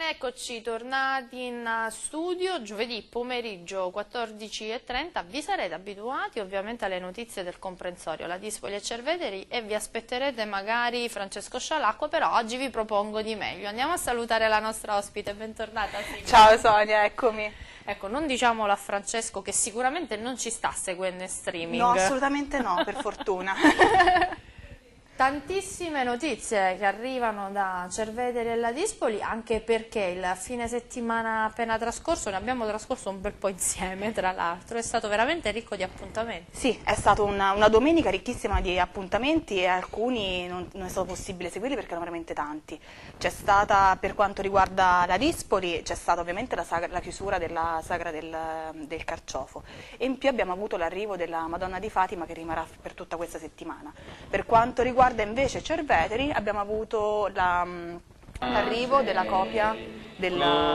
Eccoci tornati in studio, giovedì pomeriggio 14:30, vi sarete abituati ovviamente alle notizie del comprensorio, la Dispoli e Cerveteri, e vi aspetterete magari Francesco Scialacqua, però oggi vi propongo di meglio. Andiamo a salutare la nostra ospite, bentornata Silvia. Ciao Sonia, eccomi. Ecco, non diciamolo a Francesco che sicuramente non ci sta seguendo in streaming. No, assolutamente no, per fortuna. Tantissime notizie che arrivano da Cerveteri e la Dispoli, anche perché il fine settimana appena trascorso, ne abbiamo trascorso un bel po' insieme tra l'altro, è stato veramente ricco di appuntamenti. Sì, è stata una domenica ricchissima di appuntamenti e alcuni non è stato possibile seguirli perché erano veramente tanti. C'è stata, per quanto riguarda la Dispoli, c'è stata ovviamente la chiusura della sagra del Carciofo e in più abbiamo avuto l'arrivo della Madonna di Fatima che rimarrà per tutta questa settimana. Per quanto riguarda invece Cerveteri abbiamo avuto l'arrivo della copia di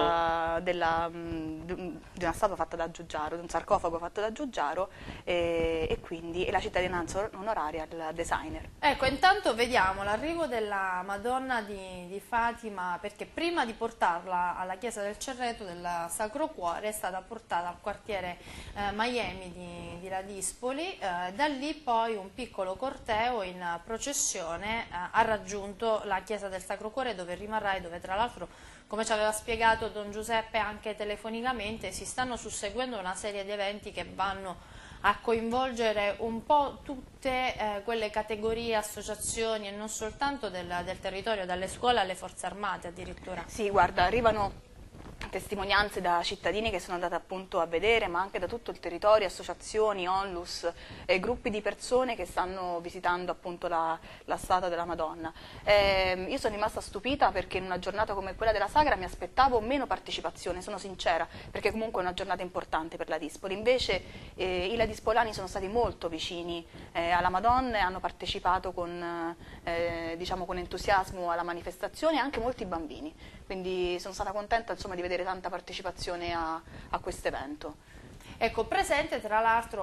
una statua fatta da Giugiaro, di un sarcofago fatto da Giugiaro e quindi la cittadinanza onoraria al designer. Ecco, intanto vediamo l'arrivo della Madonna di Fatima, perché prima di portarla alla chiesa del Cerreto del Sacro Cuore è stata portata al quartiere Miami di La Dispoli, da lì poi un piccolo corteo in processione ha raggiunto la chiesa del Sacro Cuore, dove rimarrà e dove tra l'altro, come ci aveva spiegato Don Giuseppe anche telefonicamente, si stanno susseguendo una serie di eventi che vanno a coinvolgere un po' tutte quelle categorie, associazioni e non soltanto del territorio, dalle scuole alle forze armate addirittura. Sì, guarda, arrivano testimonianze da cittadini che sono andati appunto a vedere, ma anche da tutto il territorio, associazioni, onlus, gruppi di persone che stanno visitando appunto la statua della Madonna. Io sono rimasta stupita perché in una giornata come quella della Sagra mi aspettavo meno partecipazione, sono sincera, perché comunque è una giornata importante per la Dispoli. Invece i ladispolani sono stati molto vicini alla Madonna e hanno partecipato diciamo, con entusiasmo alla manifestazione, e anche molti bambini. Quindi sono stata contenta, insomma, di vedere tanta partecipazione a questo evento. Ecco, presente tra l'altro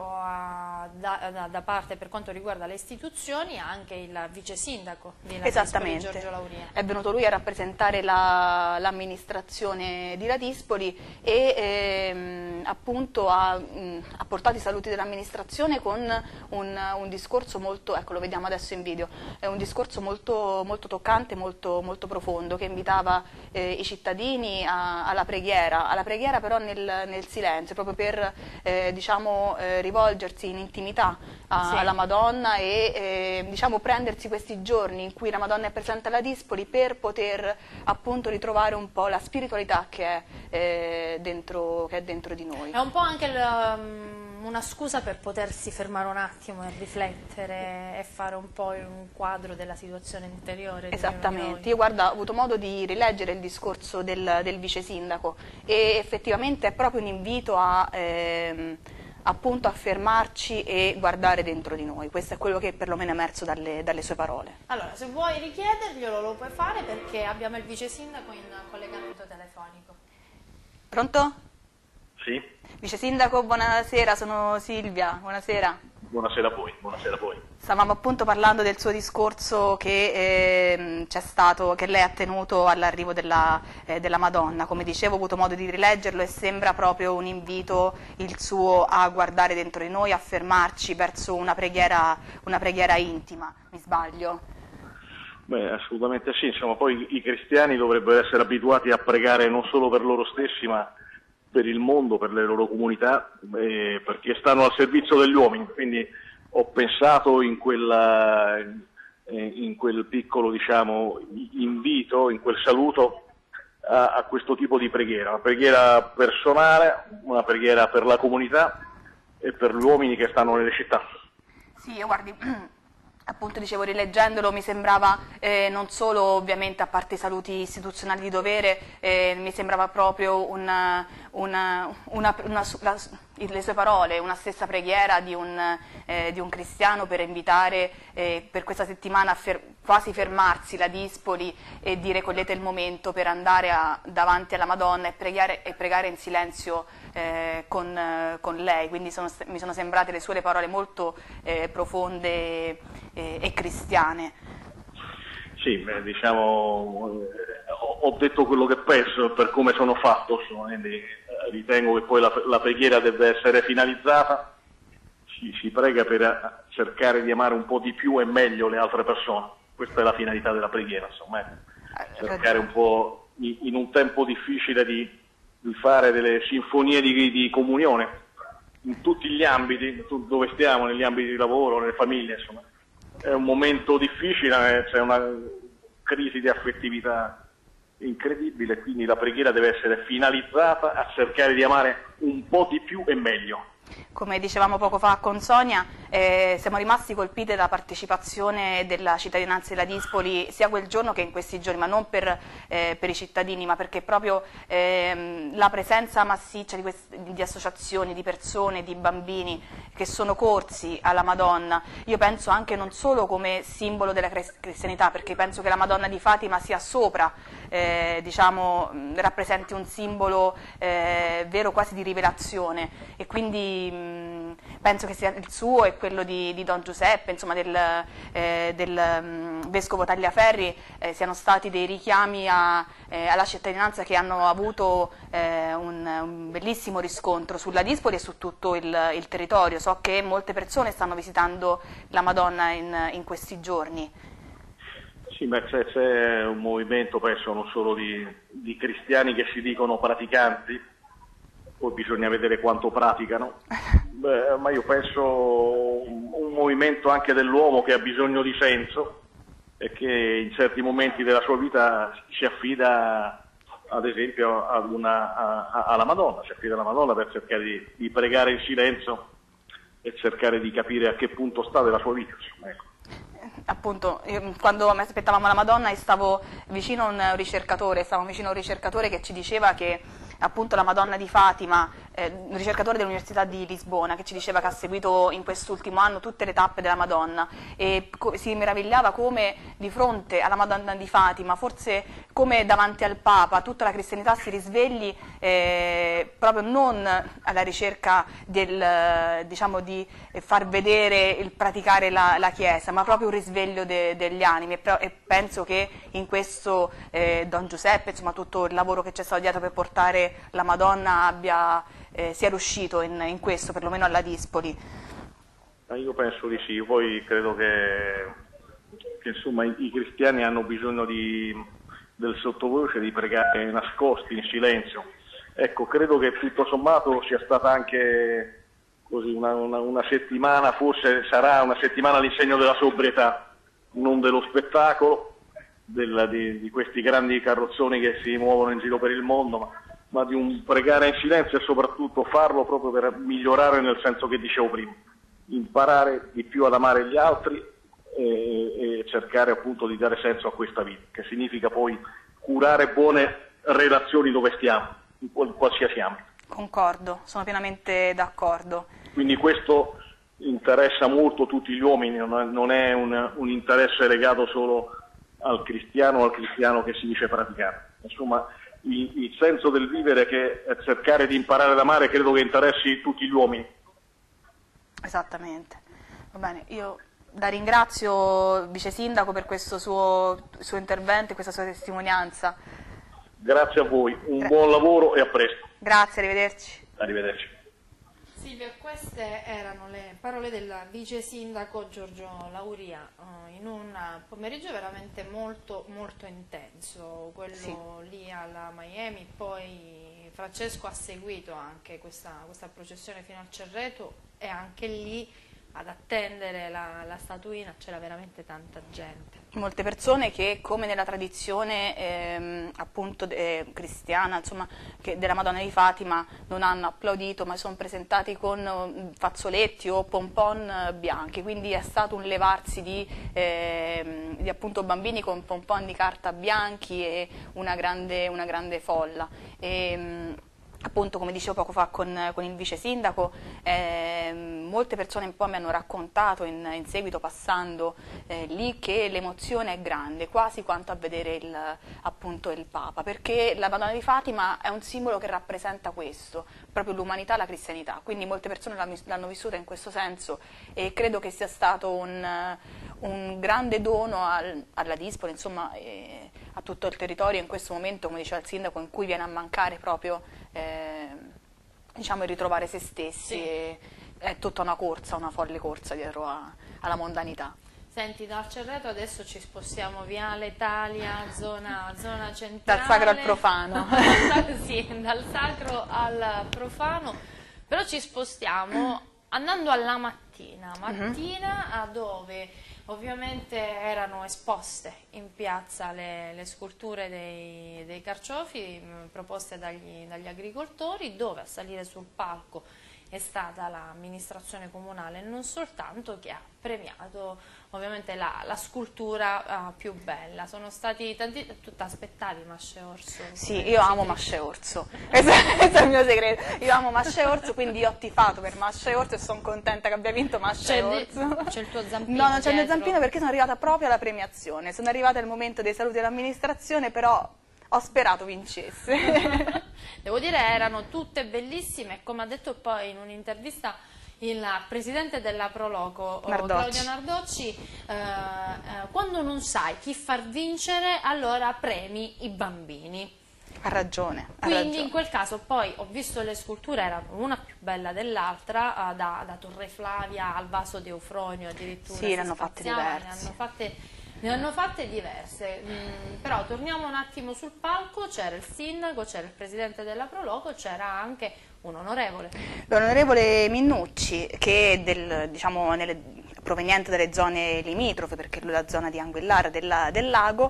da parte, per quanto riguarda le istituzioni, anche il vice sindaco di La Dispoli, Giorgio Lauria. È venuto lui a rappresentare l'amministrazione di La Dispoli e appunto ha portato i saluti dell'amministrazione con un discorso molto, ecco lo vediamo adesso in video, è un discorso molto, molto toccante, molto, molto profondo, che invitava i cittadini alla preghiera però nel silenzio, proprio per diciamo, rivolgersi in intimità alla Madonna e diciamo, prendersi questi giorni in cui la Madonna è presente alla Dispoli per poter appunto ritrovare un po' la spiritualità che è dentro di noi. È un po' anche una scusa per potersi fermare un attimo e riflettere e fare un po' un quadro della situazione interiore. Esattamente, io guarda, ho avuto modo di rileggere il discorso del vice sindaco e effettivamente è proprio un invito appunto a fermarci e guardare dentro di noi. Questo è quello che perlomeno è emerso dalle sue parole. Allora, se vuoi richiederglielo lo puoi fare, perché abbiamo il vice sindaco in collegamento telefonico. Pronto? Sì. Vice sindaco, buonasera, sono Silvia, buonasera. Buonasera a voi, buonasera a voi. Stavamo appunto parlando del suo discorso che c'è stato, che lei ha tenuto all'arrivo della Madonna. Come dicevo, ho avuto modo di rileggerlo e sembra proprio un invito il suo a guardare dentro di noi, a fermarci verso una preghiera intima. Mi sbaglio? Beh, assolutamente sì, insomma, poi i cristiani dovrebbero essere abituati a pregare non solo per loro stessi, ma per il mondo, per le loro comunità, perché stanno al servizio degli uomini. Quindi ho pensato in quel piccolo, diciamo, invito, in quel saluto a questo tipo di preghiera, una preghiera personale, una preghiera per la comunità e per gli uomini che stanno nelle città. Sì, io guardi, appunto dicevo, rileggendolo mi sembrava non solo ovviamente, a parte i saluti istituzionali di dovere, mi sembrava proprio le sue parole, una stessa preghiera di un cristiano per invitare per questa settimana a quasi fermarsi la Dispoli e dire: cogliete il momento per andare davanti alla Madonna e pregare in silenzio con lei. Quindi mi sono sembrate le sue parole molto profonde e cristiane. Sì, diciamo, ho detto quello che penso per come sono fatto, quindi ritengo che poi la preghiera deve essere finalizzata, si prega per cercare di amare un po' di più e meglio le altre persone, questa è la finalità della preghiera, insomma, cercare un po' in un tempo difficile di fare delle sinfonie di comunione in tutti gli ambiti, dove stiamo, negli ambiti di lavoro, nelle famiglie, insomma. È un momento difficile, c'è una crisi di affettività incredibile, quindi la preghiera deve essere finalizzata a cercare di amare un po' di più e meglio. Come dicevamo poco fa con Sonia, siamo rimasti colpiti dalla partecipazione della cittadinanza della Dispoli sia quel giorno che in questi giorni, ma non per i cittadini, ma perché proprio la presenza massiccia di associazioni, di persone, di bambini che sono corsi alla Madonna, io penso anche non solo come simbolo della cristianità, perché penso che la Madonna di Fatima sia sopra, diciamo, rappresenti un simbolo vero quasi di rivelazione, e quindi penso che sia il suo e quello di Don Giuseppe, insomma del Vescovo Tagliaferri, siano stati dei richiami alla cittadinanza che hanno avuto un bellissimo riscontro sulla Dispoli e su tutto il territorio. So che molte persone stanno visitando la Madonna in questi giorni. Sì, ma c'è un movimento, penso, non solo di cristiani che si dicono praticanti, poi bisogna vedere quanto praticano, ma io penso un movimento anche dell'uomo che ha bisogno di senso e che in certi momenti della sua vita si affida, ad esempio, alla Madonna, si affida alla Madonna per cercare di pregare in silenzio e cercare di capire a che punto sta della sua vita. Ecco. Appunto, quando mi aspettavamo la Madonna stavo vicino a un ricercatore che ci diceva che appunto la Madonna di Fatima, un ricercatore dell'Università di Lisbona, che ci diceva che ha seguito in quest'ultimo anno tutte le tappe della Madonna e si meravigliava come di fronte alla Madonna di Fatima, forse come davanti al Papa, tutta la cristianità si risvegli proprio non alla ricerca diciamo, di far vedere il praticare la Chiesa, ma proprio un risveglio degli animi, e penso che in questo Don Giuseppe, insomma tutto il lavoro che c'è stato dietro per portare la Madonna sia riuscito in questo, perlomeno alla Dispoli. Io penso di sì, poi credo che insomma i cristiani hanno bisogno del sottovoce, di pregare nascosti, in silenzio. Ecco, credo che tutto sommato sia stata anche così una settimana, forse sarà una settimana all'insegno della sobrietà, non dello spettacolo, di questi grandi carrozzoni che si muovono in giro per il mondo, ma di un pregare in silenzio e soprattutto farlo proprio per migliorare nel senso che dicevo prima, imparare di più ad amare gli altri e cercare appunto di dare senso a questa vita, che significa poi curare buone relazioni dove stiamo, in qualsiasi ambito. Concordo, sono pienamente d'accordo. Quindi questo interessa molto tutti gli uomini, non è un interesse legato solo al cristiano che si dice praticare. Insomma, il senso del vivere, che è cercare di imparare ad amare, credo che interessi tutti gli uomini. Esattamente. Va bene, io la ringrazio Vice Sindaco per questo suo intervento e questa sua testimonianza. Grazie a voi, buon lavoro e a presto. Grazie, arrivederci. Arrivederci. Silvia, queste erano le parole del vice sindaco Giorgio Lauria in un pomeriggio veramente molto molto intenso, quello sì, lì alla Miami. Poi Francesco ha seguito anche questa processione fino al Cerreto e anche lì ad attendere la statuina c'era veramente tanta gente. Molte persone che, come nella tradizione appunto cristiana, insomma, della Madonna di Fatima, non hanno applaudito, ma sono presentati con fazzoletti o pompon bianchi, quindi è stato un levarsi di appunto bambini con pompon di carta bianchi e una grande folla. Appunto, come dicevo poco fa con il vice sindaco, molte persone poi mi hanno raccontato in seguito, passando lì, che l'emozione è grande, quasi quanto a vedere appunto il Papa, perché la Madonna di Fatima è un simbolo che rappresenta questo, proprio l'umanità, la cristianità, quindi molte persone l'hanno vissuta in questo senso e credo che sia stato un grande dono alla Dispoli, insomma, a tutto il territorio. In questo momento, come diceva il sindaco, in cui viene a mancare proprio diciamo, il ritrovare se stessi, sì. È tutta una corsa, una folle corsa dietro alla mondanità. Senti, dal Cerreto adesso ci spostiamo Viale Italia, zona centrale. Dal sacro al profano. Sì, dal sacro al profano, però ci spostiamo andando alla mattina, dove ovviamente erano esposte in piazza le sculture dei carciofi proposte dagli agricoltori, dove a salire sul palco è stata l'amministrazione comunale, non soltanto, che ha premiato ovviamente la scultura più bella. Sono stati tanti. Tu ti aspettavi Masce Orso? Sì, io amo Masce Orso, questo è il mio segreto. Io amo Masce Orso, quindi io ho tifato per Masce Orso e sono contenta che abbia vinto Masce Orso. C'è il tuo zampino? No, non c'è il mio zampino perché sono arrivata proprio alla premiazione. Sono arrivata al momento dei saluti dell'amministrazione, però ho sperato vincesse. Devo dire, erano tutte bellissime, come ha detto poi in un'intervista il presidente della Proloco, Claudio Nardocci, quando non sai chi far vincere, allora premi i bambini. Ha ragione. Quindi in quel caso poi ho visto le sculture, erano una più bella dell'altra, da Torre Flavia al vaso di Eufronio addirittura. Sì, ne hanno fatte diverse. Ne hanno fatte diverse, però torniamo un attimo sul palco. C'era il sindaco, c'era il presidente della Proloco, c'era anche un onorevole. L'onorevole Minnucci, che è diciamo, proveniente dalle zone limitrofe, perché lui è la zona di Anguillara del lago,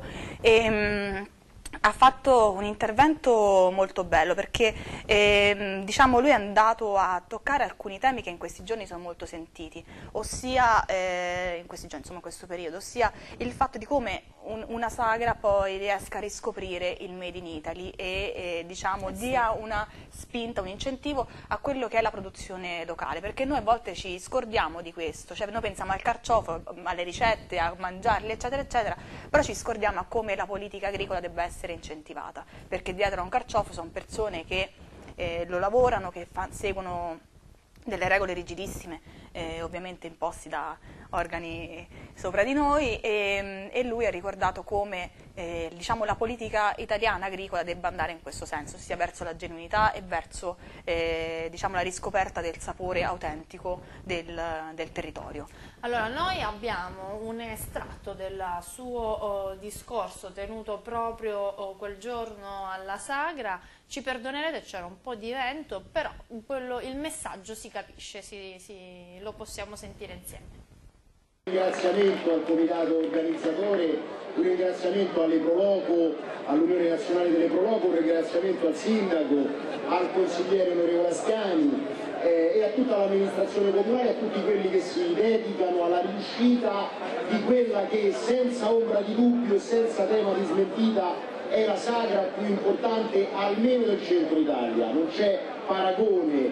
ha fatto un intervento molto bello perché diciamo, lui è andato a toccare alcuni temi che in questi giorni sono molto sentiti, ossia in questi giorni, insomma, in questo periodo, ossia il fatto di come una sagra poi riesca a riscoprire il Made in Italy e diciamo, dia una spinta, un incentivo a quello che è la produzione locale, perché noi a volte ci scordiamo di questo, cioè noi pensiamo al carciofo, alle ricette, a mangiarli eccetera eccetera, però ci scordiamo a come la politica agricola debba essere incentivata, perché dietro a un carciofo sono persone che lo lavorano, che seguono delle regole rigidissime, ovviamente imposti da organi sopra di noi, e lui ha ricordato come diciamo, la politica italiana agricola debba andare in questo senso, sia verso la genuinità e verso diciamo, la riscoperta del sapore autentico del territorio. Allora, noi abbiamo un estratto del suo discorso tenuto proprio quel giorno alla sagra. Ci perdonerete, c'era un po' di vento, però il messaggio si capisce, lo possiamo sentire insieme. Un ringraziamento al comitato organizzatore, un ringraziamento alle Proloco, all'Unione Nazionale delle Proloco, un ringraziamento al sindaco, al consigliere onorevole Ascani e a tutta l'amministrazione comunale, a tutti quelli che si dedicano alla riuscita di quella che senza ombra di dubbio e senza tema di smentita è la sagra più importante almeno del centro Italia, non c'è paragone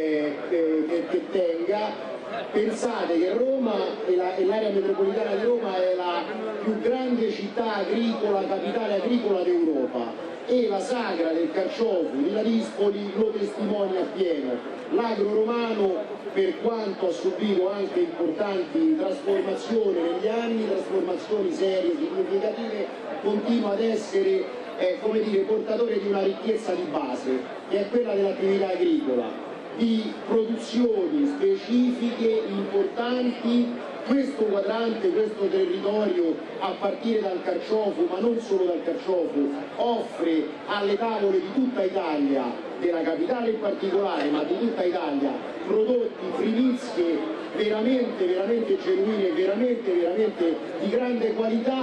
che tenga. Pensate che Roma e l'area metropolitana di Roma è la più grande città agricola, capitale agricola d'Europa, e la sagra del carciofo di Ladispoli lo testimonia appieno. L'agro romano, per quanto ha subito anche importanti trasformazioni negli anni, trasformazioni serie, significative, continua ad essere come dire, portatore di una ricchezza di base, che è quella dell'attività agricola, di produzioni specifiche, importanti. Questo quadrante, questo territorio, a partire dal carciofo, ma non solo dal carciofo, offre alle tavole di tutta Italia, della capitale in particolare, ma di tutta Italia, prodotti, primizie veramente, veramente genuine, veramente di grande qualità.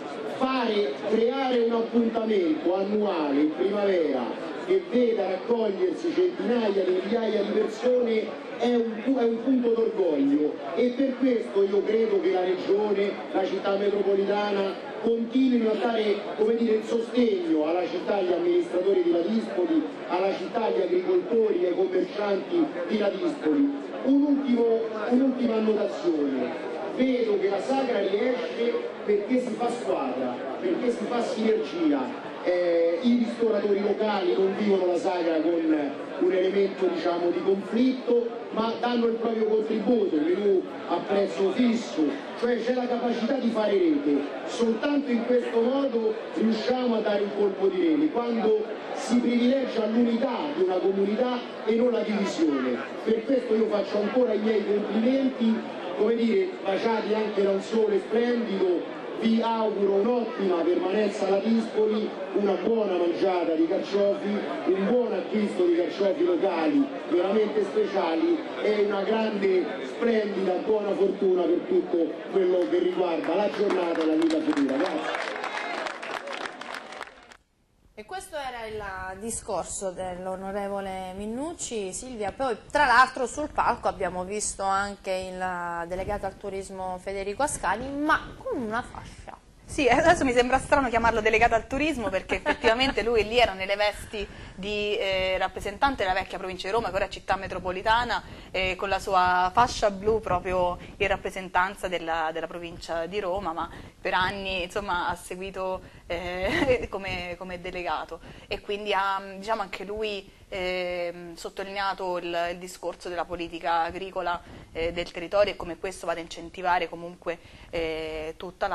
Creare un appuntamento annuale in primavera che veda raccogliersi centinaia di migliaia di persone è un punto d'orgoglio, e per questo io credo che la Regione, la città metropolitana continuino a dare, come dire, il sostegno alla città, agli amministratori di Ladispoli, alla città, agli agricoltori, ai commercianti di Ladispoli. Un'ultima annotazione. Vedo che la sagra riesce perché si fa squadra, perché si fa sinergia. i ristoratori locali non vivono la sagra con un elemento diciamo di conflitto, ma danno il proprio contributo, il menù a prezzo fisso, cioè c'è la capacità di fare rete. Soltanto in questo modo riusciamo a dare un colpo di rete, quando si privilegia l'unità di una comunità e non la divisione. Per questo io faccio ancora i miei complimenti, come dire, baciati anche da un sole splendido. Vi auguro un'ottima permanenza alla Dispoli, una buona mangiata di carciofi, un buon acquisto di carciofi locali veramente speciali e una grande, splendida, buona fortuna per tutto quello che riguarda la giornata e la vita futura. Grazie. E questo era il discorso dell'onorevole Minnucci. Silvia, poi tra l'altro sul palco abbiamo visto anche il delegato al turismo Federico Ascani, ma con una fascia. Sì, adesso mi sembra strano chiamarlo delegato al turismo perché effettivamente lui lì era nelle vesti di rappresentante della vecchia provincia di Roma, che ora è città metropolitana, con la sua fascia blu proprio in rappresentanza della provincia di Roma, ma per anni insomma, ha seguito come delegato e quindi ha diciamo, anche lui sottolineato il discorso della politica agricola del territorio e come questo vada a incentivare comunque tutta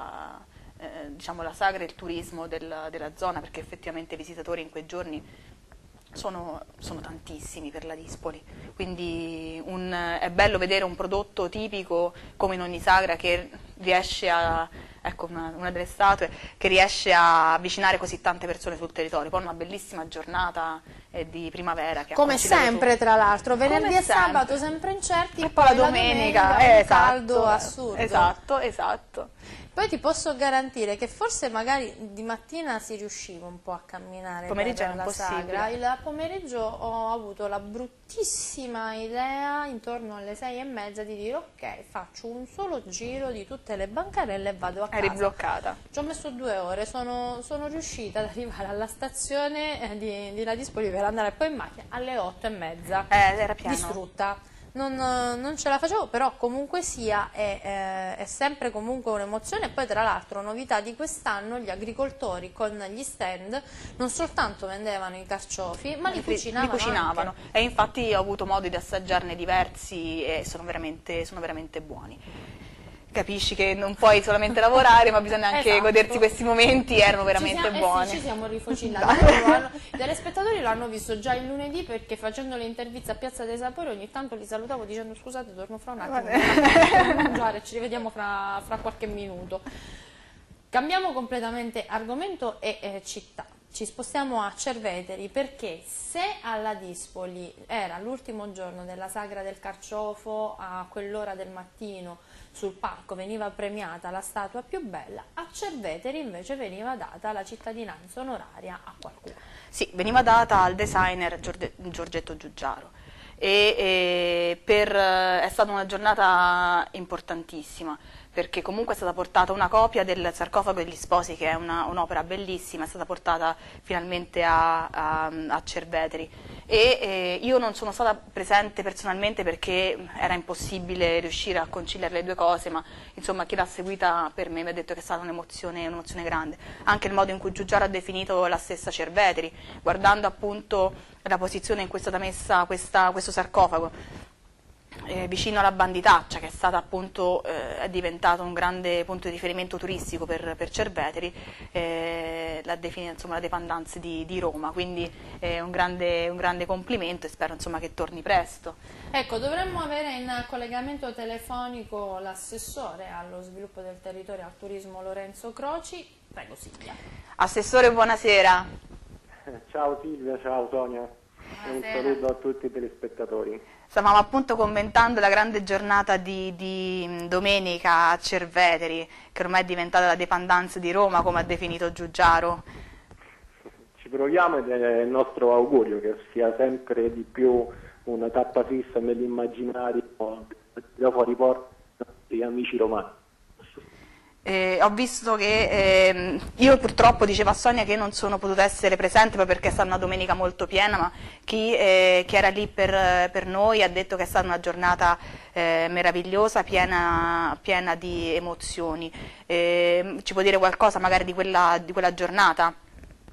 diciamo, la sagra e il turismo della zona, perché effettivamente i visitatori in quei giorni sono tantissimi per la Dispoli, quindi è bello vedere un prodotto tipico come in ogni sagra che riesce a, ecco una delle statue, che riesce a avvicinare così tante persone sul territorio, poi una bellissima giornata di primavera. Che come sempre tra l'altro, venerdì e sabato sempre incerti e poi la domenica un caldo assurdo. Esatto. Poi ti posso garantire che forse magari di mattina si riusciva un po' a camminare pomeriggio per la sagra. Il pomeriggio ho avuto la bruttissima idea intorno alle 6:30 di dire ok, faccio un solo giro di tutte le bancarelle e vado a casa. Eri bloccata. Ci ho messo 2 ore, sono riuscita ad arrivare alla stazione di La Dispoli per andare poi in macchina alle 8:30. Era pieno. Distrutta. Non ce la facevo, però comunque sia è sempre comunque un'emozione. E poi tra l'altro novità di quest'anno, gli agricoltori con gli stand non soltanto vendevano i carciofi ma li cucinavano. E infatti ho avuto modo di assaggiarne diversi e sono veramente buoni. Capisci che non puoi solamente lavorare, ma bisogna anche godersi questi momenti, erano veramente buoni. Sì, ci siamo rifocillati. I telespettatori l'hanno visto già il lunedì, perché facendo le interviste a Piazza dei Sapori ogni tanto li salutavo dicendo scusate, torno fra un attimo per mangiare, ci rivediamo fra qualche minuto. Cambiamo completamente argomento e città. Ci spostiamo a Cerveteri, perché se alla Dispoli era l'ultimo giorno della sagra del carciofo, a quell'ora del mattino sul palco veniva premiata la statua più bella, a Cerveteri invece veniva data la cittadinanza onoraria a qualcuno. Sì, veniva data al designer Giorgetto Giugiaro. È stata una giornata importantissima, perché comunque è stata portata una copia del sarcofago degli sposi, che è un'opera bellissima, è stata portata finalmente a Cerveteri. E io non sono stata presente personalmente perché era impossibile riuscire a conciliare le due cose, ma insomma chi l'ha seguita per me mi ha detto che è stata un'emozione grande. Anche il modo in cui Giugiaro ha definito la stessa Cerveteri, guardando appunto la posizione in cui è stata messa questo sarcofago, vicino alla Banditaccia, che è stata appunto è diventato un grande punto di riferimento turistico per Cerveteri, l'ha definita insomma la Dépendance di Roma, quindi un grande complimento e spero insomma che torni presto. Ecco, dovremmo avere in collegamento telefonico l'assessore allo sviluppo del territorio e al turismo Lorenzo Croci. Prego Silvia. Assessore, buonasera. Ciao Silvia, ciao Sonia. Un saluto a tutti i telespettatori. Stavamo appunto commentando la grande giornata di domenica a Cerveteri, che ormai è diventata la Dépendance di Roma, come ha definito Giugiaro. Ci proviamo ed è il nostro augurio che sia sempre di più una tappa fissa nell'immaginario da fuori porta degli amici romani. Ho visto che io purtroppo, diceva a Sonia, che non sono potuta essere presente proprio perché è stata una domenica molto piena, ma chi era lì per noi ha detto che è stata una giornata meravigliosa, piena di emozioni. Ci può dire qualcosa magari di quella giornata?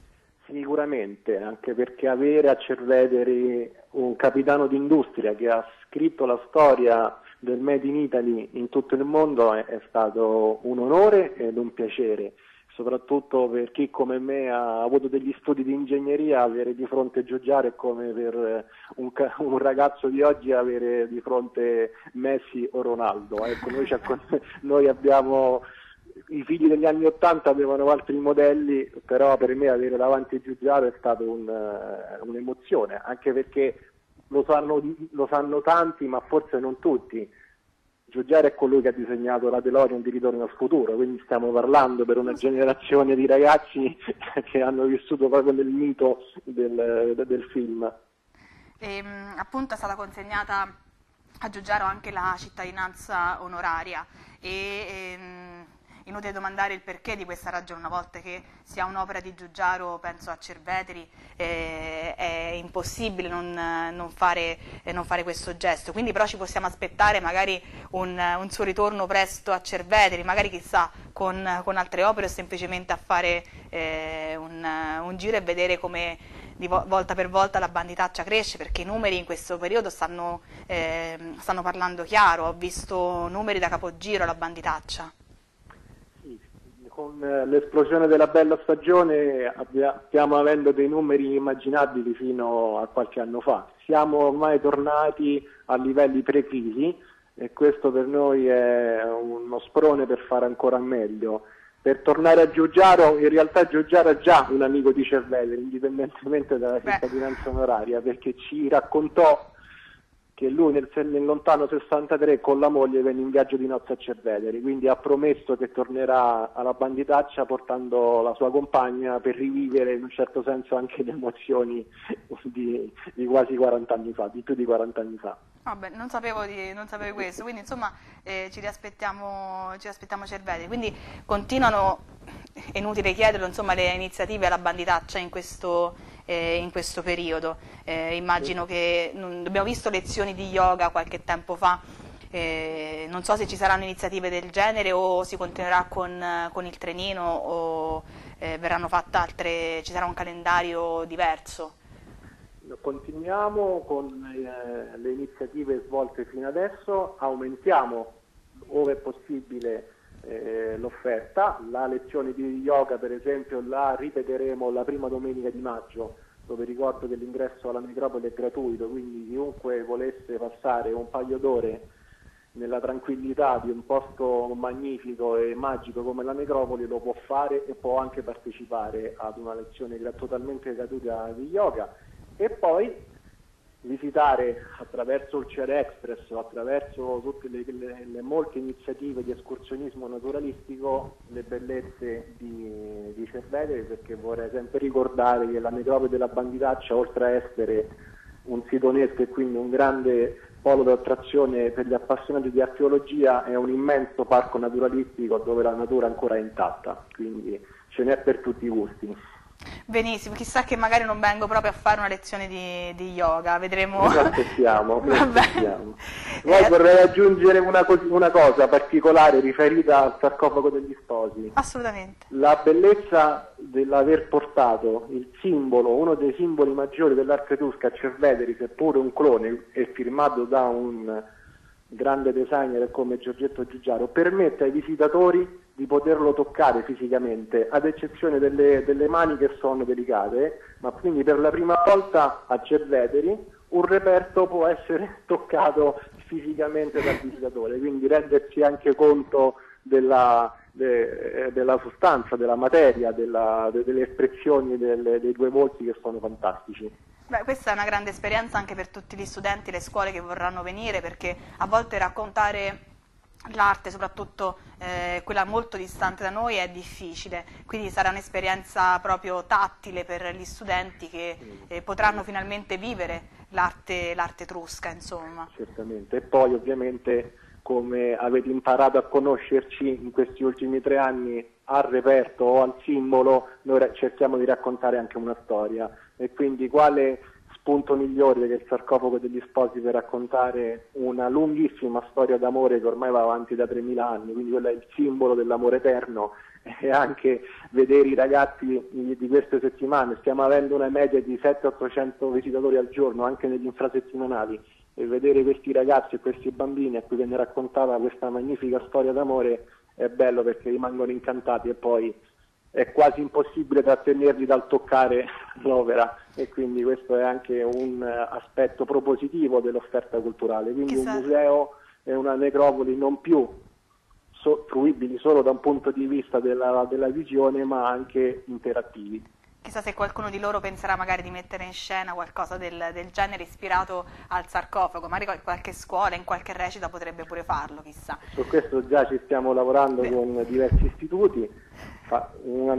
Sicuramente, anche perché avere a Cerveteri un capitano d'industria che ha scritto la storia del Made in Italy in tutto il mondo è stato un onore ed un piacere, soprattutto per chi come me ha avuto degli studi di ingegneria. Avere di fronte Giugiaro è come per un ragazzo di oggi avere di fronte Messi o Ronaldo. Ecco, noi abbiamo... I figli degli anni '80 avevano altri modelli, però per me avere davanti Giugiaro è stato un'emozione, anche perché lo sanno tanti, ma forse non tutti. Giugiaro è colui che ha disegnato la DeLorean di Ritorno al futuro, quindi stiamo parlando per una generazione di ragazzi che hanno vissuto proprio nel mito del film. Appunto è stata consegnata a Giugiaro anche la cittadinanza onoraria inutile domandare il perché di questa ragione. Una volta che si ha un'opera di Giugiaro, penso a Cerveteri, è impossibile non fare questo gesto. Quindi però ci possiamo aspettare magari un suo ritorno presto a Cerveteri, magari chissà con altre opere, o semplicemente a fare un giro e vedere come di volta per volta la banditaccia cresce, perché i numeri in questo periodo stanno parlando chiaro. Ho visto numeri da capogiro alla banditaccia. Con l'esplosione della bella stagione stiamo avendo dei numeri inimmaginabili fino a qualche anno fa. Siamo ormai tornati a livelli pre-crisi e questo per noi è uno sprone per fare ancora meglio. Per tornare a Giugiaro, in realtà Giugiaro è già un amico di Cerveteri, indipendentemente dalla cittadinanza onoraria, perché ci raccontò che lui nel lontano 63 con la moglie venne in viaggio di nozze a Cerveteri, quindi ha promesso che tornerà alla banditaccia portando la sua compagna per rivivere in un certo senso anche le emozioni di quasi 40 anni fa, di più di 40 anni fa. Vabbè, non sapevo questo, quindi insomma ci riaspettiamo Cerveteri, quindi continuano, è inutile chiederlo, insomma, le iniziative alla banditaccia in questo periodo. Immagino che abbiamo visto lezioni di yoga qualche tempo fa, non so se ci saranno iniziative del genere o si continuerà con il trenino o verranno fatte altre, ci sarà un calendario diverso. Continuiamo con le iniziative svolte fino adesso, aumentiamo ove è possibile l'offerta. La lezione di yoga per esempio la ripeteremo la prima domenica di maggio, dove ricordo che l'ingresso alla necropoli è gratuito, quindi chiunque volesse passare un paio d'ore nella tranquillità di un posto magnifico e magico come la necropoli lo può fare e può anche partecipare ad una lezione totalmente gratuita di yoga. E poi visitare attraverso il CR Express o attraverso tutte le molte iniziative di escursionismo naturalistico le bellezze di Cerveteri, perché vorrei sempre ricordare che la necropoli della banditaccia, oltre a essere un sito UNESCO e quindi un grande polo d'attrazione per gli appassionati di archeologia, è un immenso parco naturalistico dove la natura ancora è intatta, quindi ce n'è per tutti i gusti. Benissimo, chissà che magari non vengo proprio a fare una lezione di yoga, vedremo. Aspettiamo. Poi vorrei aggiungere una cosa particolare riferita al sarcofago degli sposi. Assolutamente. La bellezza dell'aver portato il simbolo, uno dei simboli maggiori dell'arte etrusca a Cerveteri, seppure un clone e firmato da un grande designer come Giorgetto Giugiaro, permette ai visitatori di poterlo toccare fisicamente, ad eccezione delle mani che sono delicate, ma quindi per la prima volta a Cerveteri un reperto può essere toccato fisicamente dal visitatore, quindi rendersi anche conto della sostanza, della materia, delle espressioni dei due volti che sono fantastici. Beh, questa è una grande esperienza anche per tutti gli studenti e le scuole che vorranno venire, perché a volte raccontare l'arte, soprattutto quella molto distante da noi, è difficile, quindi sarà un'esperienza proprio tattile per gli studenti che potranno finalmente vivere l'arte etrusca, insomma. Certamente, e poi ovviamente, come avete imparato a conoscerci in questi ultimi 3 anni, al reperto o al simbolo noi cerchiamo di raccontare anche una storia, e quindi quale spunto migliore che il sarcofago degli sposi per raccontare una lunghissima storia d'amore che ormai va avanti da 3000 anni, quindi quello è il simbolo dell'amore eterno. E anche vedere i ragazzi di queste settimane, stiamo avendo una media di 700-800 visitatori al giorno anche negli infrasettimanali, e vedere questi ragazzi e questi bambini a cui viene raccontata questa magnifica storia d'amore è bello, perché rimangono incantati e poi è quasi impossibile trattenerli dal toccare l'opera, e quindi questo è anche un aspetto propositivo dell'offerta culturale. Quindi un museo e una necropoli non più fruibili solo da un punto di vista della visione, ma anche interattivi. Chissà se qualcuno di loro penserà magari di mettere in scena qualcosa del genere ispirato al sarcofago, magari qualche scuola, in qualche recita potrebbe pure farlo, chissà. Su questo già ci stiamo lavorando con diversi istituti. Una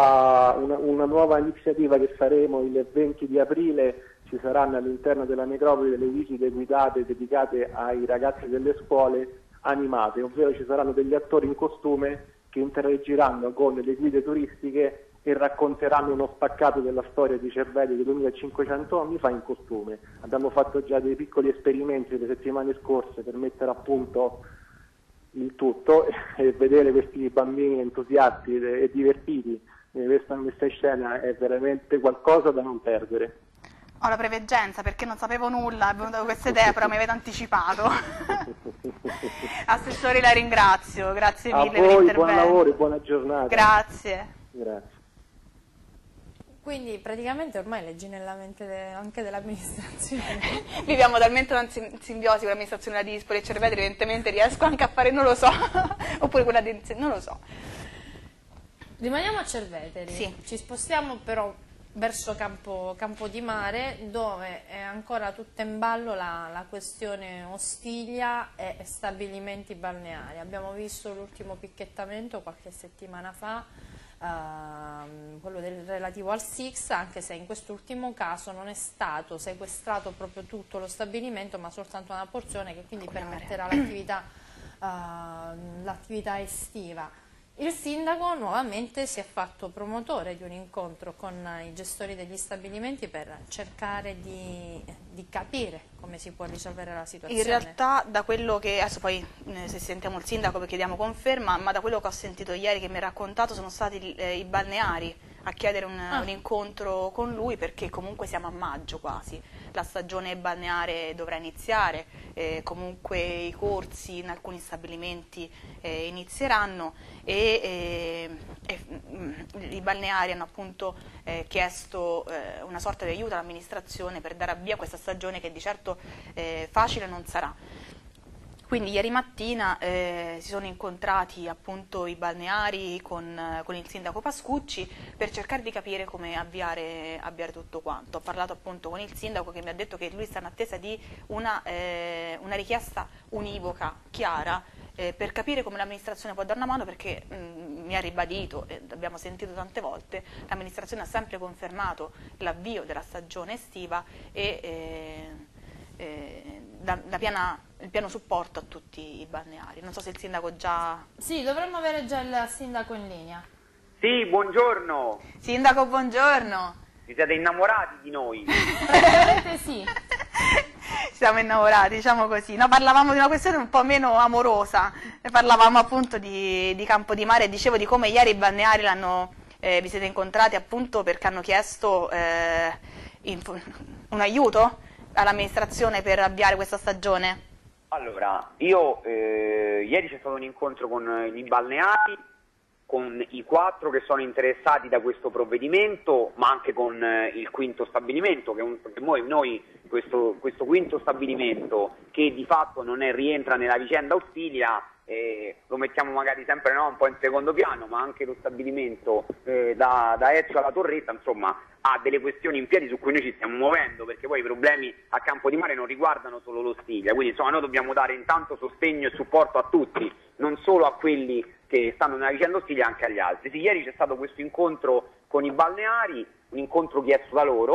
nuova iniziativa che faremo il 20 di aprile, ci saranno all'interno della necropoli delle visite guidate dedicate ai ragazzi delle scuole animate, ovvero ci saranno degli attori in costume che interagiranno con le guide turistiche e racconteranno uno spaccato della storia di Cerveteri di 2500 anni fa in costume. Abbiamo fatto già dei piccoli esperimenti le settimane scorse per mettere a punto il tutto e vedere questi bambini entusiasti e divertiti in questa messa in scena è veramente qualcosa da non perdere. Ho la preveggenza perché non sapevo nulla, è venuta questa idea, però mi avete anticipato. Assessore, la ringrazio, grazie mille per l'intervento. Buon lavoro e buona giornata. Grazie. Grazie. Quindi praticamente ormai leggi nella mente anche dell'amministrazione. Viviamo talmente una simbiosi con l'amministrazione della Dispoli e Cerveteri, evidentemente riesco anche a fare, non lo so, oppure quella di non lo so. Rimaniamo a Cerveteri, sì. Ci spostiamo però verso Campodimare, dove è ancora tutta in ballo la questione Ostiglia e stabilimenti balneari. Abbiamo visto l'ultimo picchettamento qualche settimana fa, quello relativo al SIX, anche se in quest'ultimo caso non è stato sequestrato proprio tutto lo stabilimento, ma soltanto una porzione che quindi permetterà l'attività estiva. Il sindaco nuovamente si è fatto promotore di un incontro con i gestori degli stabilimenti per cercare di capire come si può risolvere la situazione. In realtà, da quello che, adesso poi se sentiamo il sindaco perché diamo conferma, ma da quello che ho sentito ieri che mi ha raccontato sono stati i balneari a chiedere un incontro con lui, perché comunque siamo a maggio quasi, la stagione balneare dovrà iniziare, comunque i corsi in alcuni stabilimenti inizieranno e i balneari hanno appunto chiesto una sorta di aiuto all'amministrazione per dare avvio a questa stagione che di certo facile non sarà. Quindi ieri mattina si sono incontrati appunto i balneari con il sindaco Pascucci per cercare di capire come avviare tutto quanto. Ho parlato appunto con il sindaco che mi ha detto che lui sta in attesa di una richiesta univoca, chiara, per capire come l'amministrazione può dare una mano, perché mi ha ribadito, e abbiamo sentito tante volte, l'amministrazione ha sempre confermato l'avvio della stagione estiva e il pieno supporto a tutti i balneari. Non so se il sindaco già... Sì, dovremmo avere già il sindaco in linea. Sì, buongiorno. Sindaco, buongiorno. Vi siete innamorati di noi? Praticamente sì. Siamo innamorati, diciamo così. No, parlavamo di una questione un po' meno amorosa, parlavamo appunto di Campodimare e dicevo di come ieri i balneari vi siete incontrati appunto perché hanno chiesto un aiuto all'amministrazione per avviare questa stagione. Allora, ieri c'è stato un incontro con i balneari, con i 4 che sono interessati da questo provvedimento, ma anche con il quinto stabilimento, che noi questo quinto stabilimento, che di fatto non rientra nella vicenda Ostiglia, lo mettiamo magari sempre un po' in secondo piano, ma anche lo stabilimento da Ezio alla Torretta, insomma, ha delle questioni in piedi su cui noi ci stiamo muovendo, perché poi i problemi a Campodimare non riguardano solo l'Ostiglia, quindi insomma noi dobbiamo dare intanto sostegno e supporto a tutti, non solo a quelli che stanno nella vicenda Ostiglia, anche agli altri. Sì, ieri c'è stato questo incontro con i balneari, un incontro chiesto da loro,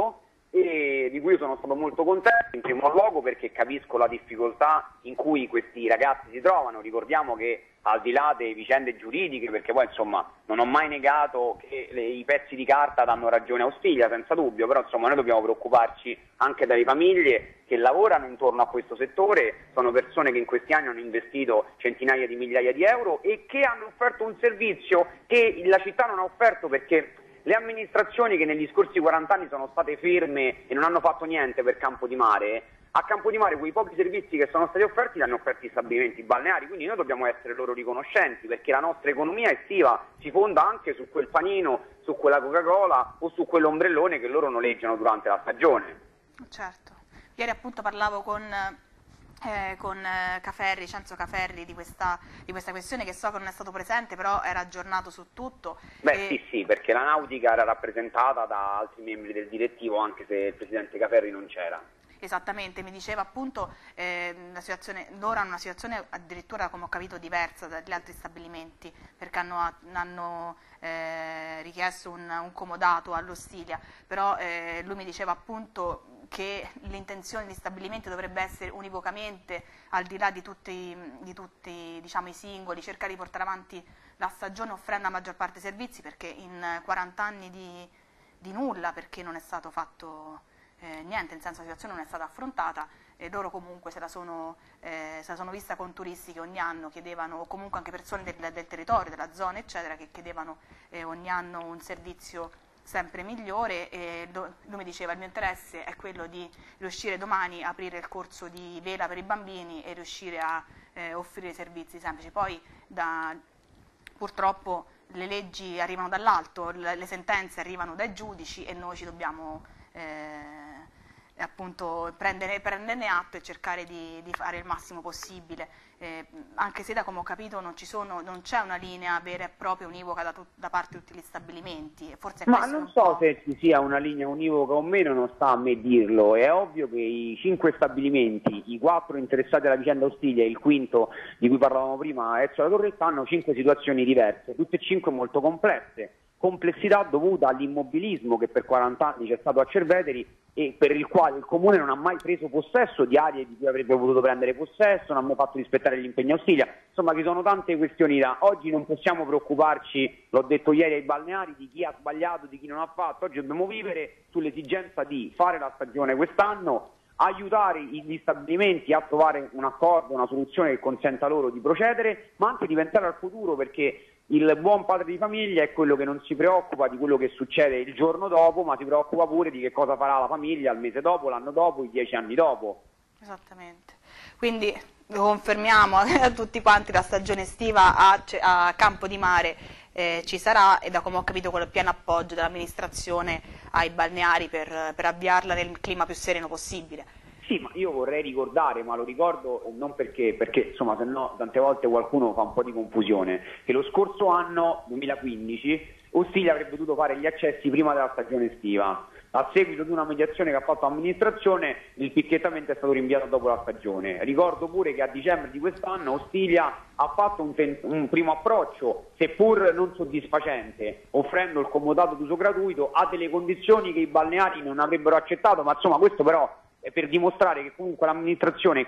e di cui io sono stato molto contento, in primo luogo perché capisco la difficoltà in cui questi ragazzi si trovano. Ricordiamo che al di là delle vicende giuridiche, perché poi insomma non ho mai negato che i pezzi di carta danno ragione a Ostiglia, senza dubbio, però insomma noi dobbiamo preoccuparci anche delle famiglie che lavorano intorno a questo settore, sono persone che in questi anni hanno investito centinaia di migliaia di euro e che hanno offerto un servizio che la città non ha offerto, perché le amministrazioni che negli scorsi 40 anni sono state ferme e non hanno fatto niente per Campo di Mare, a Campo di Mare quei pochi servizi che sono stati offerti li hanno offerti i stabilimenti balneari, quindi noi dobbiamo essere loro riconoscenti, perché la nostra economia estiva si fonda anche su quel panino, su quella Coca-Cola o su quell'ombrellone che loro noleggiano durante la stagione. Certo, ieri appunto parlavo con Caferri, Cenzo Caferri, di questa questione, che so che non è stato presente, però era aggiornato su tutto. Beh sì, perché la nautica era rappresentata da altri membri del direttivo, anche se il presidente Caferri non c'era. Esattamente, mi diceva appunto la situazione, loro hanno una situazione addirittura, come ho capito, diversa dagli altri stabilimenti, perché hanno richiesto un comodato all'Ostiglia, però lui mi diceva appunto che l'intenzione di stabilimento dovrebbe essere univocamente, al di là di tutti diciamo, i singoli, cercare di portare avanti la stagione offrendo la maggior parte dei servizi, perché in 40 anni di nulla, perché non è stato fatto niente, nel senso la situazione non è stata affrontata, e loro comunque se la sono vista con turisti che ogni anno chiedevano, o comunque anche persone del territorio, della zona eccetera, che chiedevano ogni anno un servizio sempre migliore, e lui mi diceva: il mio interesse è quello di riuscire domani a aprire il corso di vela per i bambini e riuscire a offrire servizi semplici. Poi purtroppo le leggi arrivano dall'alto, le sentenze arrivano dai giudici e noi ci dobbiamo appunto prenderne atto e cercare di fare il massimo possibile, anche se, da come ho capito, non c'è una linea vera e propria univoca da parte di tutti gli stabilimenti. Forse ma non so se ci sia una linea univoca o meno, non sta a me dirlo. È ovvio che i 5 stabilimenti, i 4 interessati alla vicenda Ostiglia e il quinto di cui parlavamo prima, Ezio La Torretta, hanno 5 situazioni diverse, tutte e 5 molto complesse. Complessità dovuta all'immobilismo che per 40 anni c'è stato a Cerveteri e per il quale il Comune non ha mai preso possesso di aree di cui avrebbe potuto prendere possesso, non ha mai fatto rispettare gli impegni a Ostiglia. Insomma, ci sono tante questioni da. Oggi non possiamo preoccuparci, l'ho detto ieri ai balneari, di chi ha sbagliato, di chi non ha fatto. Oggi dobbiamo vivere sull'esigenza di fare la stagione quest'anno, aiutare gli stabilimenti a trovare un accordo, una soluzione che consenta loro di procedere, ma anche di pensare al futuro, perché il buon padre di famiglia è quello che non si preoccupa di quello che succede il giorno dopo, ma si preoccupa pure di che cosa farà la famiglia il mese dopo, l'anno dopo, i 10 anni dopo. Esattamente. Quindi confermiamo a tutti quanti la stagione estiva a Campo di Mare ci sarà, e da come ho capito con il pieno appoggio dell'amministrazione ai balneari per avviarla nel clima più sereno possibile. Sì, ma io vorrei ricordare, ma lo ricordo non perché insomma, se no tante volte qualcuno fa un po' di confusione, che lo scorso anno, 2015, Ostiglia avrebbe dovuto fare gli accessi prima della stagione estiva. A seguito di una mediazione che ha fatto l'amministrazione, il picchettamento è stato rinviato dopo la stagione. Ricordo pure che a dicembre di quest'anno Ostiglia ha fatto un primo approccio, seppur non soddisfacente, offrendo il comodato d'uso gratuito a delle condizioni che i balneari non avrebbero accettato, ma insomma questo però è per dimostrare che comunque l'amministrazione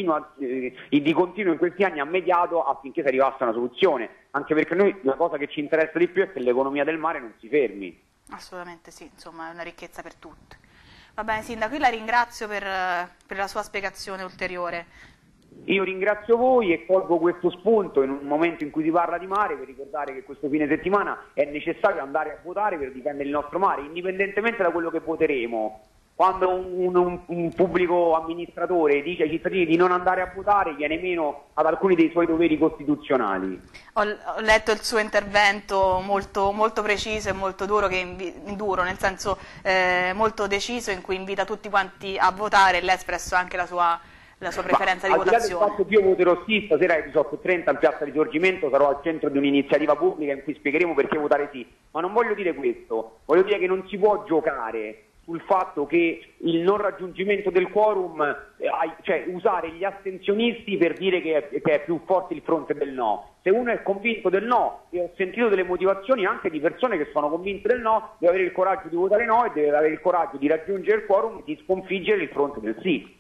di continuo in questi anni ha mediato affinché si arrivasse a una soluzione, anche perché noi la cosa che ci interessa di più è che l'economia del mare non si fermi. Assolutamente sì, insomma è una ricchezza per tutti. Va bene Sindaco, io la ringrazio per la sua spiegazione ulteriore. Io ringrazio voi e colgo questo spunto in un momento in cui si parla di mare per ricordare che questo fine settimana è necessario andare a votare per difendere il nostro mare, indipendentemente da quello che voteremo. Quando un pubblico amministratore dice ai cittadini di non andare a votare, viene meno ad alcuni dei suoi doveri costituzionali. Ho letto il suo intervento molto, molto preciso e molto duro, nel senso molto deciso, in cui invita tutti quanti a votare, e lei ha espresso anche la sua preferenza di votazione. Al di là del fatto che io voterò sì, stasera alle 18:30 in Piazza Risorgimento sarò al centro di un'iniziativa pubblica in cui spiegheremo perché votare sì, ma non voglio dire questo, voglio dire che non si può giocare sul fatto che il non raggiungimento del quorum, cioè usare gli astensionisti per dire che è più forte il fronte del no. Se uno è convinto del no, e ho sentito delle motivazioni anche di persone che sono convinte del no, deve avere il coraggio di votare no e deve avere il coraggio di raggiungere il quorum e di sconfiggere il fronte del sì.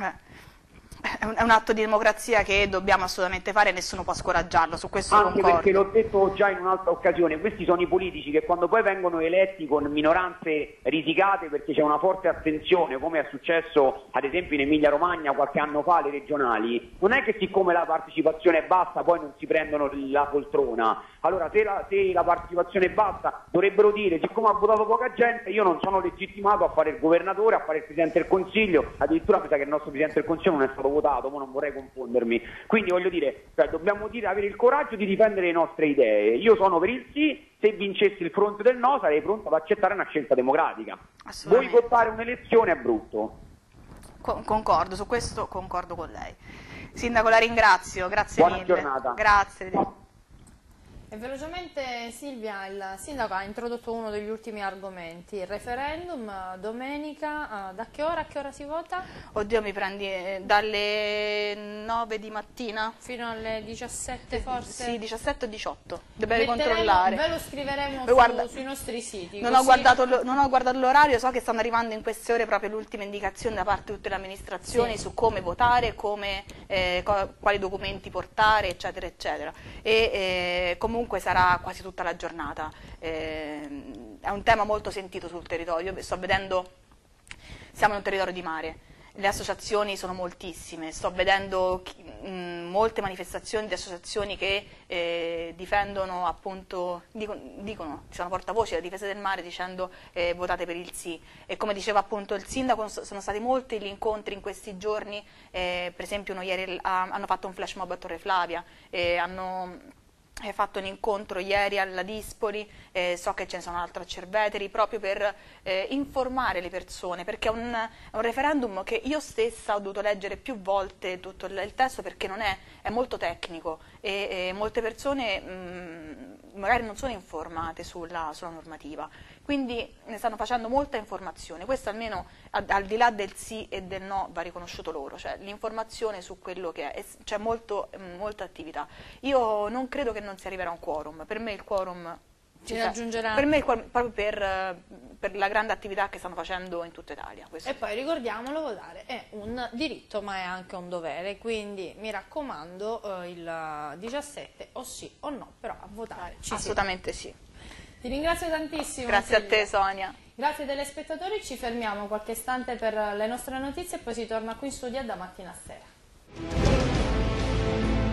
È un atto di democrazia che dobbiamo assolutamente fare e nessuno può scoraggiarlo, su questo anche concordo. Perché l'ho detto già in un'altra occasione, questi sono i politici che quando poi vengono eletti con minoranze risicate perché c'è una forte astensione, come è successo ad esempio in Emilia Romagna qualche anno fa alle regionali, non è che siccome la partecipazione è bassa poi non si prendono la poltrona. Allora se la partecipazione è bassa dovrebbero dire, siccome ha votato poca gente io non sono legittimato a fare il governatore, a fare il Presidente del Consiglio, addirittura mi sa che il nostro Presidente del Consiglio non è stato votato, ma non vorrei confondermi. Quindi voglio dire, dobbiamo avere il coraggio di difendere le nostre idee. Io sono per il sì, se vincessi il fronte del no sarei pronto ad accettare una scelta democratica. Boicottare un'elezione è brutto. Concordo, su questo concordo con lei. Sindaco, la ringrazio, grazie Buona mille. giornata. Grazie. E velocemente Silvia, il sindaco ha introdotto uno degli ultimi argomenti, il referendum domenica, da che ora a che ora si vota? Oddio, mi prendi dalle 9 di mattina? Fino alle 17 forse? Sì, 17 o 18, dobbiamo controllare. Ve lo scriveremo sui nostri siti. Non ho guardato l'orario, so che stanno arrivando in queste ore proprio l'ultima indicazione da parte di tutte le amministrazioni su come votare, quali documenti portare, eccetera, eccetera. E comunque sarà quasi tutta la giornata. È un tema molto sentito sul territorio. Sto vedendo, siamo in un territorio di mare, le associazioni sono moltissime, sto vedendo molte manifestazioni di associazioni che difendono appunto, dicono, ci sono portavoci della difesa del mare dicendo votate per il sì, e come diceva appunto il sindaco sono stati molti gli incontri in questi giorni, per esempio ieri hanno fatto un flash mob a Torre Flavia, hanno fatto un incontro ieri alla Dispoli, so che ce ne sono altri a Cerveteri, proprio per informare le persone, perché è un referendum che io stessa ho dovuto leggere più volte tutto il testo perché è molto tecnico e molte persone magari non sono informate sulla normativa, quindi ne stanno facendo molta informazione. Questo almeno al di là del sì e del no va riconosciuto loro, cioè l'informazione su quello che è, c'è molta attività. Io non credo che non si arriverà a un quorum, per me il quorum si raggiungerà. Per me proprio per la grande attività che stanno facendo in tutta Italia. E poi ricordiamolo, votare è un diritto ma è anche un dovere, quindi mi raccomando il 17 o sì o no, però a votare ci assolutamente sì. Ti ringrazio tantissimo. Grazie a te Sonia. Grazie telespettatori, ci fermiamo qualche istante per le nostre notizie e poi si torna qui in studio da mattina a sera.